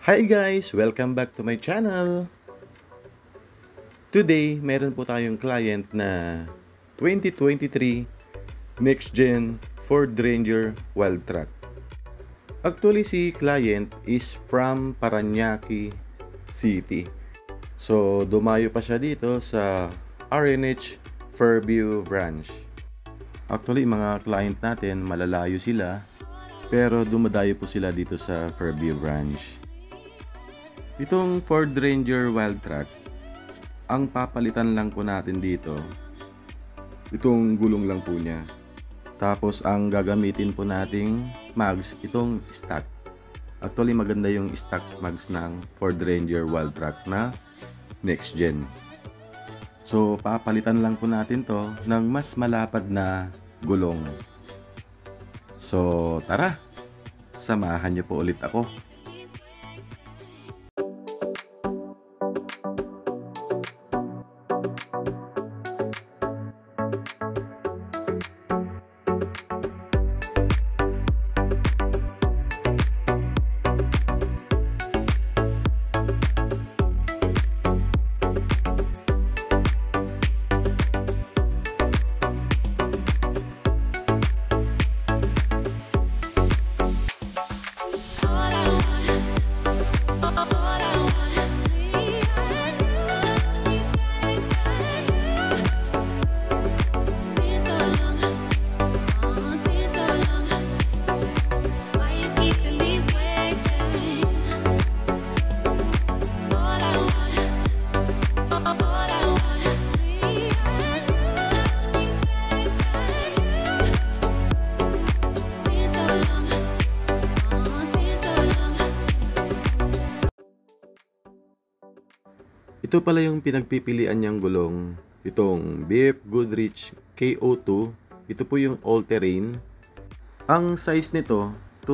Hi guys! Welcome back to my channel! Today, meron po tayong client na 2023 Next Gen Ford Ranger Wildtrak. Actually, si client is from Parañaque City. So, dumayo pa siya dito sa RNH Fairview branch. Actually, mga client natin, malalayo sila. Pero dumadayo po sila dito sa Fairview branch. Itong Ford Ranger Wildtrak, ang papalitan lang po natin dito, itong gulong lang po niya. Tapos ang gagamitin po nating mags, itong stock. Actually maganda yung stock mags ng Ford Ranger Wildtrak na Next Gen. So papalitan lang po natin to ng mas malapad na gulong. So tara, samahan niyo po ulit ako. Ito pala yung pinagpipilian niyang gulong, itong BF Goodrich KO2. Ito po yung all-terrain. Ang size nito,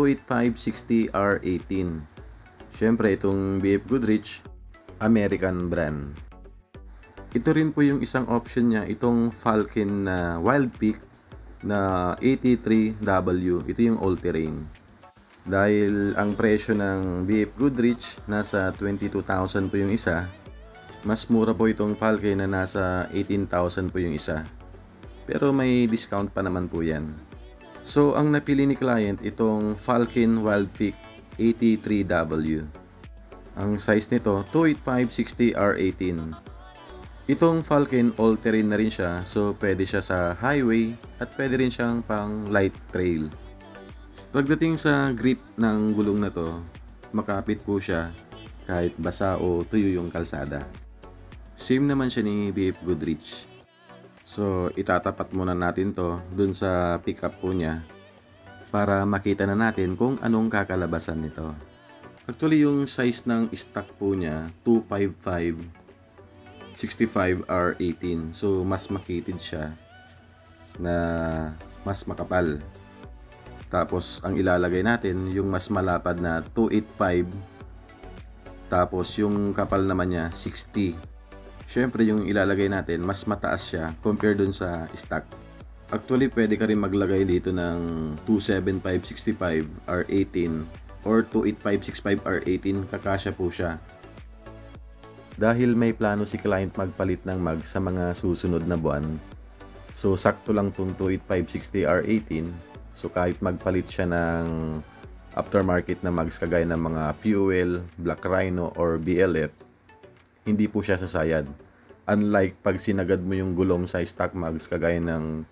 285/60R18. Siyempre, itong BF Goodrich, American brand. Ito rin po yung isang option niya, itong Falcon na Wild Peak na 83W. Ito yung all-terrain. Dahil ang presyo ng BF Goodrich, nasa 22,000 po yung isa, mas mura po itong Falcon na nasa 18,000 po yung isa. Pero may discount pa naman po yan. So, ang napili ni client itong Falcon Wild Peak 83W. Ang size nito, 285/60R18. Itong Falcon all-terrain na rin siya. So, pwede siya sa highway at pwede rin siyang pang light trail. Pagdating sa grip ng gulong na to, makapit po siya kahit basa o tuyo yung kalsada. Same naman siya ni BF Goodrich. So, itatapat muna natin to dun sa pickup po niya para makita na natin kung anong kakalabasan nito. Actually, yung size ng stock po niya, 255/65R18. So, mas makitid siya na mas makapal. Tapos, ang ilalagay natin, yung mas malapad na 285. Tapos, yung kapal naman niya, 60. Siyempre, yung ilalagay natin, mas mataas siya compare dun sa stock. Actually, pwede ka rin maglagay dito ng 275/65R18 or 285/65R18. Kakasya po siya. Dahil may plano si client magpalit ng mag sa mga susunod na buwan, so sakto lang tong 285/60R18. So kahit magpalit siya ng aftermarket na mags kagaya ng mga Fuel, Black Rhino or BLF, hindi po siya sasayad. Unlike pag sinagad mo yung gulong sa stock mags kagaya ng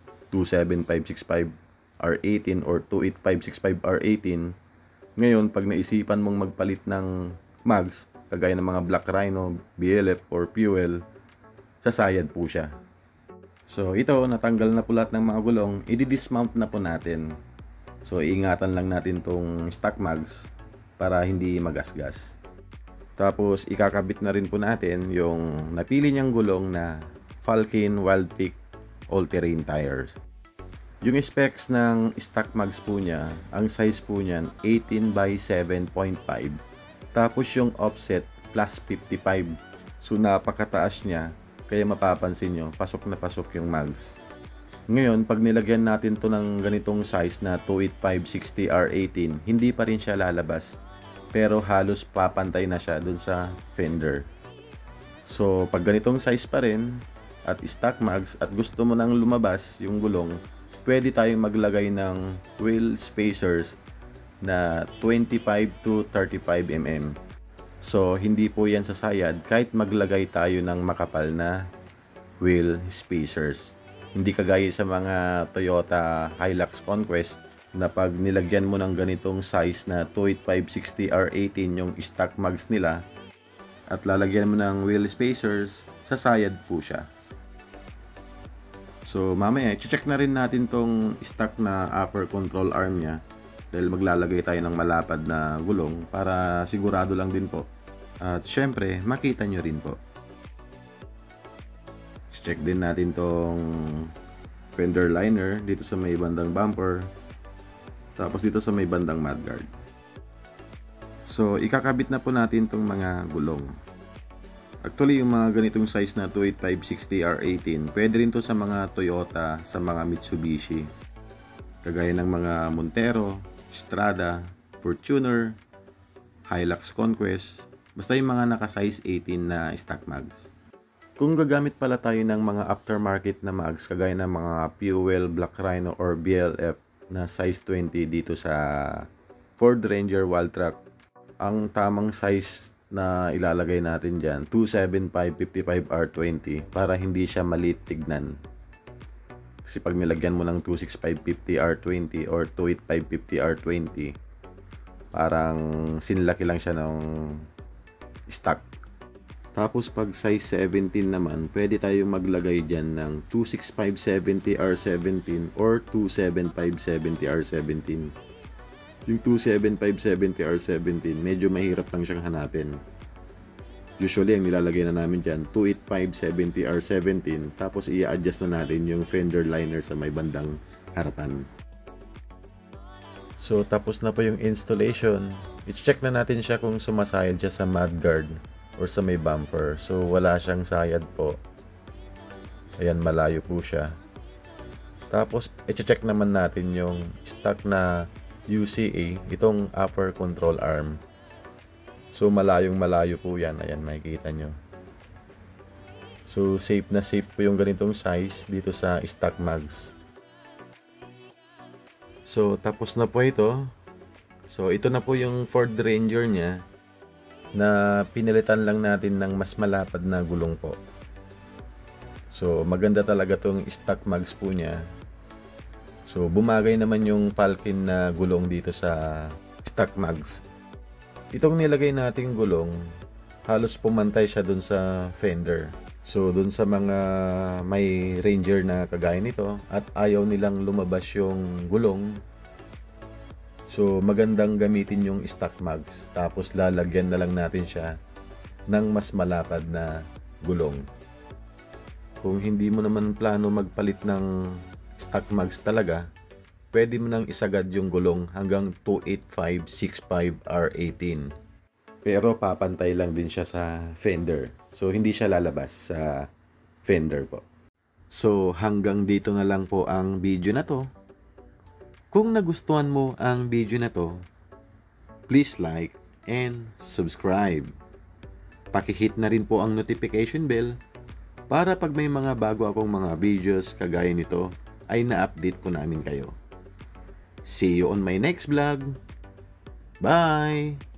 275/65R18 or 285/65R18, ngayon pag naisipan mong magpalit ng mags kagaya ng mga Black Rhino, BLF or Fuel, sasayad po siya. So ito, natanggal na po lahat ng mga gulong, i-dismount na po natin. So iingatan lang natin tong stock mags para hindi magasgas. Tapos ikakabit na rin po natin yung napili niyang gulong na Falcon Wild Peak all-terrain tires. Yung specs ng stock mags po niya, ang size po niyan 18/7.5. Tapos yung offset plus 55. So napakataas niya, kaya mapapansin nyo, pasok na pasok yung mags. Ngayon, pag nilagyan natin to ng ganitong size na 285/60R18, hindi pa rin siya lalabas pero halos papantay na siya dun sa fender. So pag ganitong size pa rin at stock mags at gusto mo nang lumabas yung gulong, pwede tayong maglagay ng wheel spacers na 25 to 35 mm. So hindi po yan sasayad kahit maglagay tayo ng makapal na wheel spacers. Hindi kagaya sa mga Toyota Hilux Conquest na pag nilagyan mo ng ganitong size na 285/60 R18 yung stock mags nila at lalagyan mo ng wheel spacers, sasayad po siya. So mamaya, check na rin natin tong stock na upper control arm niya dahil maglalagay tayo ng malapad na gulong para sigurado lang din po. At syempre, makita nyo rin po. Check din natin tong fender liner dito sa may bandang bumper. Tapos dito sa may bandang mudguard. So, ikakabit na po natin tong mga gulong. Actually, yung mga ganitong size na 285/60 R18, pwede rin to sa mga Toyota, sa mga Mitsubishi. Kagaya ng mga Montero, Strada, Fortuner, Hilux Conquest, basta yung mga naka-size 18 na stock mags. Kung gagamit pala tayo ng mga aftermarket na mags, kagaya ng mga Fuel, Black Rhino, or BLF na size 20 dito sa Ford Ranger Wildtrak, ang tamang size na ilalagay natin dyan, 275/55 R20 para hindi siya maliit tignan. Kasi pag nilagyan mo ng 265/50 R20 or 285/50 R20, parang sinlaki lang siya ng stock. Tapos pag size 17 naman, pwede tayong maglagay dyan ng 265/70 R17 or 275/70 R17. Yung 275/70 R17, medyo mahirap lang siyang hanapin. Usually, ang nilalagay na namin dyan, 285/70 R17, tapos i-adjust na natin yung fender liner sa may bandang harapan. So, tapos na po yung installation. I-check na natin siya kung sumasayad siya sa mudguard or sa may bumper. So, wala siyang sayad po. Ayan, malayo po siya. Tapos, i-check naman natin yung stock na UCA, itong upper control arm. So, malayong malayo po yan. Ayan, makikita nyo. So, safe na safe po yung ganitong size dito sa stock mags. So, tapos na po ito. So, ito na po yung Ford Ranger niya na pinalitan lang natin ng mas malapad na gulong po. So, maganda talaga tong stock mags po niya. So, bumagay naman yung Falcon na gulong dito sa stock mags. Itong nilagay nating gulong, halos pumantay siya dun sa fender. So, dun sa mga may Ranger na kagaya nito at ayaw nilang lumabas yung gulong, so magandang gamitin yung stock mags. Tapos lalagyan na lang natin siya ng mas malapad na gulong. Kung hindi mo naman plano magpalit ng stock mags talaga, pwede mo nang isagad yung gulong hanggang 285/65 R18. Pero papantay lang din siya sa fender. So hindi siya lalabas sa fender po. So hanggang dito na lang po ang video na to. Kung nagustuhan mo ang video na to, please like and subscribe. Paki-hit na rin po ang notification bell para pag may mga bago akong mga videos kagaya nito ay na-update po namin kayo. See you on my next vlog. Bye!